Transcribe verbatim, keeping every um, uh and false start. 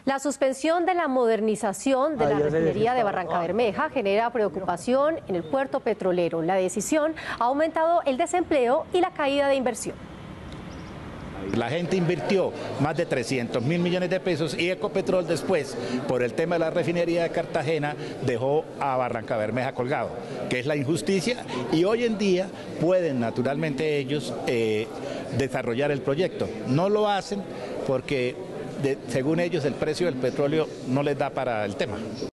La suspensión de la modernización de la refinería de Barrancabermeja genera preocupación en el puerto petrolero. La decisión ha aumentado el desempleo y la caída de inversión. La gente invirtió más de trescientos mil millones de pesos y Ecopetrol después, por el tema de la refinería de Cartagena, dejó a Barrancabermeja colgado, que es la injusticia, y hoy en día pueden naturalmente ellos eh, desarrollar el proyecto. No lo hacen porque, de, según ellos, el precio del petróleo no les da para el tema.